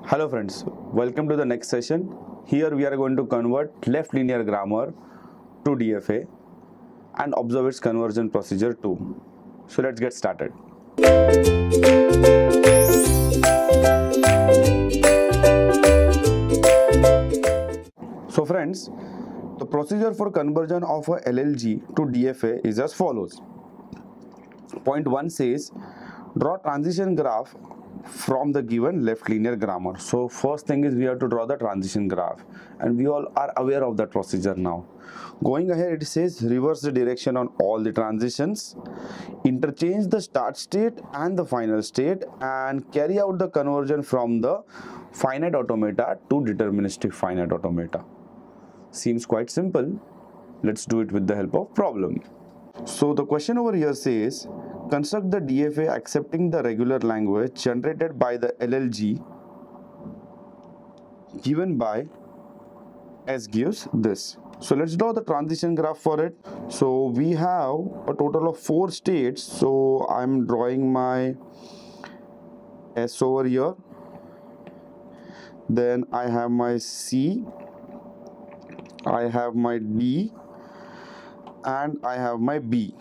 Hello friends, welcome to the next session. Here we are going to convert left linear grammar to DFA and observe its conversion procedure too. So let's get started. So friends, the procedure for conversion of a LLG to DFA is as follows. Point 1 says, draw transition graph from the given left linear grammar. So first thing is we have to draw the transition graph, and we all are aware of that procedure now. Going ahead, it says reverse the direction on all the transitions, interchange the start state and the final state, and carry out the conversion from the finite automata to deterministic finite automata. Seems quite simple. Let's do it with the help of problem. So the question over here says, construct the DFA accepting the regular language generated by the LLG given by S gives this. So let's draw the transition graph for it. So we have a total of 4 states. So I'm drawing my S over here. Then I have my C, I have my D, and I have my B.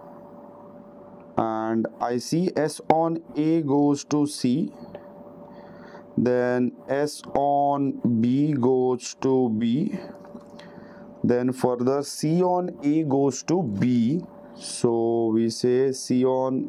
And I see S on A goes to C, then S on B goes to B, then further C on A goes to B. So we say C on,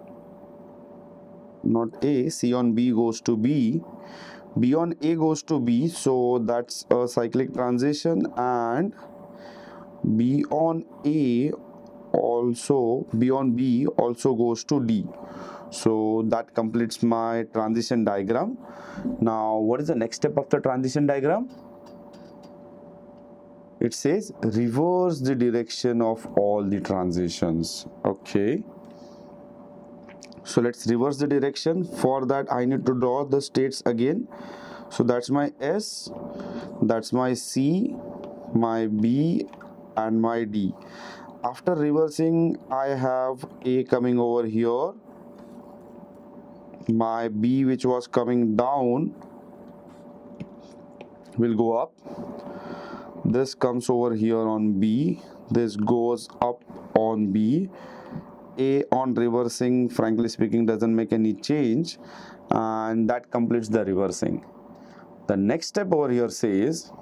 not A, C on B goes to B, B on A goes to B, so that's a cyclic transition, and B on A also, B on B also goes to D. So that completes my transition diagram. Now what is the next step of the transition diagram? It says reverse the direction of all the transitions. Okay, so let's reverse the direction. For that I need to draw the states again. So that's my S, that's my C, my B, and my D. After reversing, I have A coming over here, my B which was coming down will go up, this comes over here on B, this goes up on B, A on reversing frankly speaking doesn't make any change, and that completes the reversing. The next step over here says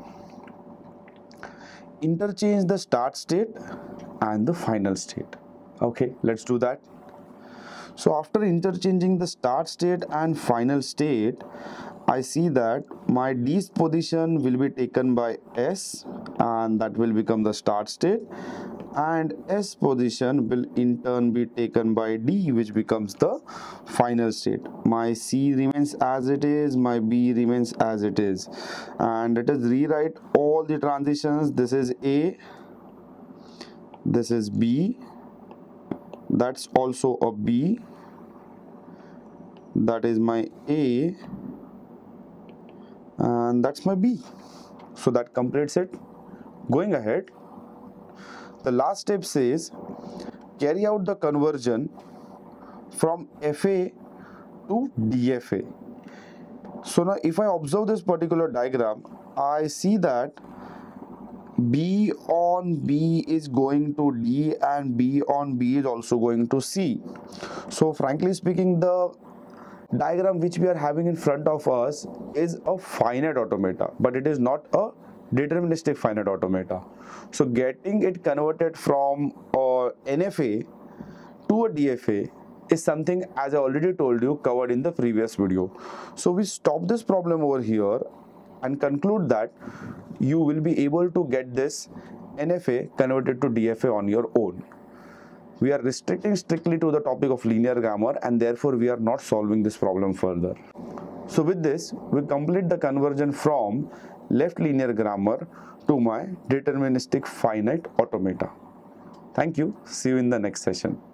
interchange the start state and the final state. Okay, let's do that. So after interchanging the start state and final state, I see that my D's position will be taken by S, and that will become the start state, and S position will in turn be taken by D, which becomes the final state. My C remains as it is, my B remains as it is, and let us rewrite all the transitions. This is A, this is B, that's also a B, that is my A, and that's my B. So that completes it. Going ahead, the last step says carry out the conversion from FA to DFA. So now if I observe this particular diagram, I see that B on B is going to D and B on B is also going to C. So frankly speaking, the diagram which we are having in front of us is a finite automata, but it is not a deterministic finite automata. So getting it converted from NFA to a DFA is something, as I already told you, covered in the previous video. So we stop this problem over here and conclude that you will be able to get this NFA converted to DFA on your own. We are restricting strictly to the topic of linear grammar, and therefore we are not solving this problem further. So with this, we complete the conversion from left linear grammar to my deterministic finite automata. Thank you. See you in the next session.